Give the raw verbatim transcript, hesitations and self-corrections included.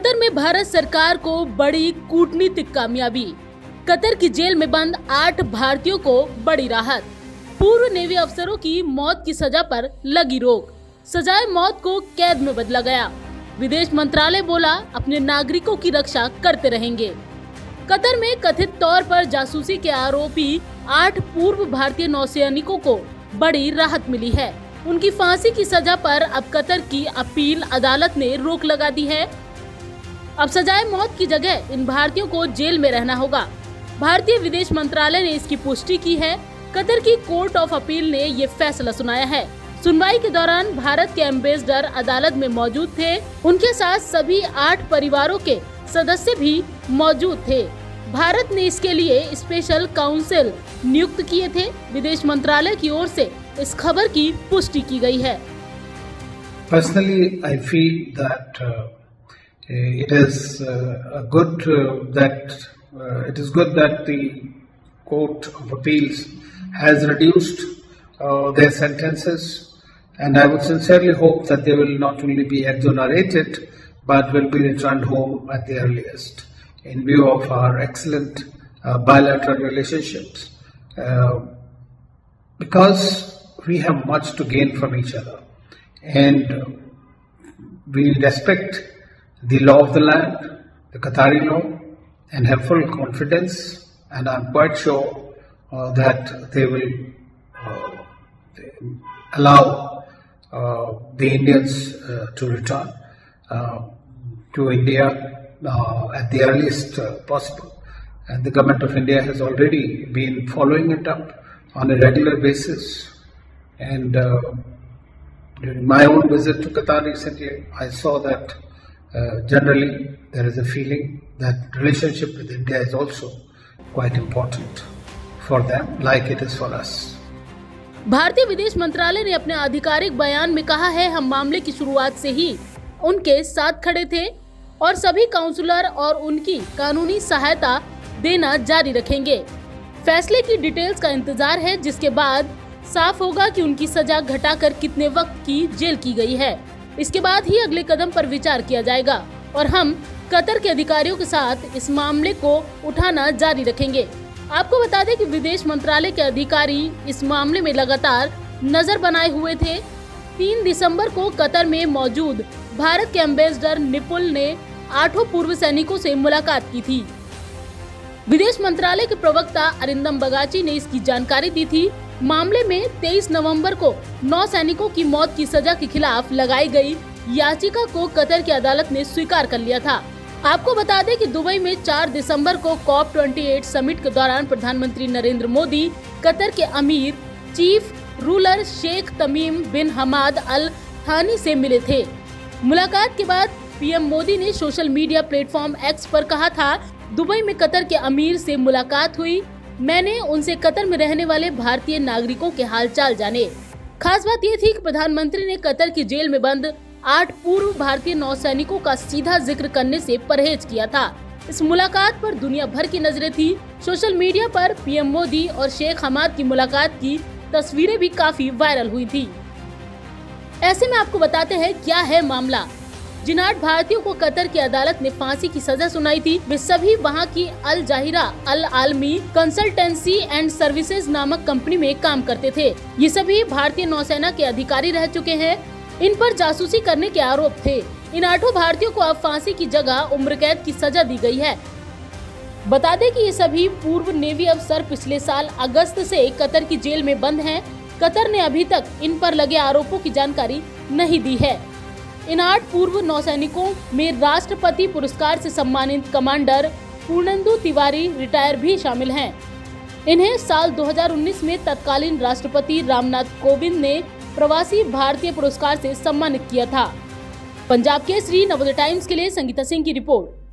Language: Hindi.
कतर में भारत सरकार को बड़ी कूटनीतिक कामयाबी। कतर की जेल में बंद आठ भारतीयों को बड़ी राहत। पूर्व नेवी अफसरों की मौत की सजा पर लगी रोक। सजाए मौत को कैद में बदला गया। विदेश मंत्रालय बोला अपने नागरिकों की रक्षा करते रहेंगे। कतर में कथित तौर पर जासूसी के आरोपी आठ पूर्व भारतीय नौसैनिकों को बड़ी राहत मिली है। उनकी फांसी की सजा पर अब कतर की अपील अदालत ने रोक लगा दी है। अब सजाए मौत की जगह इन भारतीयों को जेल में रहना होगा। भारतीय विदेश मंत्रालय ने इसकी पुष्टि की है। कतर की कोर्ट ऑफ अपील ने ये फैसला सुनाया है। सुनवाई के दौरान भारत के एम्बेसडर अदालत में मौजूद थे। उनके साथ सभी आठ परिवारों के सदस्य भी मौजूद थे। भारत ने इसके लिए स्पेशल काउंसिल नियुक्त किए थे। विदेश मंत्रालय की ओर से इस खबर की पुष्टि की गई है। Personally, I feel that uh, it is uh, good uh, that uh, it is good that the Court of Appeals has reduced uh, their sentences, and I would sincerely hope that they will not only be exonerated but will be returned home at the earliest, in view of our excellent uh, bilateral relationships, uh, because we have much to gain from each other, and uh, we respect the law of the land, the Qatari law, and have full confidence, and I'm quite sure uh, that they will uh, allow uh, the Indians uh, to return uh, to India uh, at the earliest uh, possible. And the government of India has already been following it up on a regular basis. And uh, during my own visit to Qatar recently, I saw that uh, generally there is a feeling that relationship with India is also quite important for them, like it is for us. भारतीय विदेश मंत्रालय ने अपने आधिकारिक बयान में कहा है, हम मामले की शुरुआत से ही उनके साथ खड़े थे और सभी काउंसलर और उनकी कानूनी सहायता देना जारी रखेंगे। फैसले की डिटेल्स का इंतजार है, जिसके बाद साफ होगा कि उनकी सजा घटाकर कितने वक्त की जेल की गई है। इसके बाद ही अगले कदम पर विचार किया जाएगा और हम कतर के अधिकारियों के साथ इस मामले को उठाना जारी रखेंगे। आपको बता दें कि विदेश मंत्रालय के अधिकारी इस मामले में लगातार नजर बनाए हुए थे। तीन दिसंबर को कतर में मौजूद भारत के एम्बेसडर निपुल ने आठों पूर्व सैनिकों से मुलाकात की थी। विदेश मंत्रालय के प्रवक्ता अरिंदम बगाची ने इसकी जानकारी दी थी। मामले में तेईस नवंबर को नौ सैनिकों की मौत की सजा के खिलाफ लगाई गई याचिका को कतर की अदालत ने स्वीकार कर लिया था। आपको बता दें कि दुबई में चार दिसंबर को कॉप अट्ठाईस समिट के दौरान प्रधानमंत्री नरेंद्र मोदी कतर के अमीर chief ruler Sheikh Tamim bin Hamad Al Thani से मिले थे। मुलाकात के बाद पीएम मोदी ने सोशल मीडिया प्लेटफॉर्म एक्स पर कहा था, दुबई में कतर के अमीर से मुलाकात हुई। मैंने उनसे कतर में रहने वाले भारतीय नागरिकों के हालचाल जाने। खास बात ये थी कि प्रधानमंत्री ने कतर की जेल में बंद आठ पूर्व भारतीय नौसैनिकों का सीधा जिक्र करने से परहेज किया था। इस मुलाकात पर दुनिया भर की नजरें थी। सोशल मीडिया पर पीएम मोदी और शेख हमाद की मुलाकात की तस्वीरें भी काफी वायरल हुई थी। ऐसे में आपको बताते हैं क्या है मामला। जिन आठ भारतीयों को कतर की अदालत ने फांसी की सजा सुनाई थी, वे सभी वहां की अल Zahira Al Alami consultancy and services नामक कंपनी में काम करते थे। ये सभी भारतीय नौसेना के अधिकारी रह चुके हैं। इन पर जासूसी करने के आरोप थे। इन आठों भारतीयों को अब फांसी की जगह उम्र कैद की सजा दी गई है। बता दें कि ये सभी पूर्व नेवी अफसर पिछले साल अगस्त से कतर की जेल में बंद हैं। कतर ने अभी तक इन पर लगे आरोपों की जानकारी नहीं दी है। इन आठ पूर्व नौसैनिकों में राष्ट्रपति पुरस्कार से सम्मानित कमांडर पूर्णेंदु तिवारी रिटायर भी शामिल हैं। इन्हें साल दो हज़ार उन्नीस में तत्कालीन राष्ट्रपति रामनाथ कोविंद ने प्रवासी भारतीय पुरस्कार से सम्मानित किया था। पंजाब केसरी नवोदय टाइम्स के लिए संगीता सिंह की रिपोर्ट।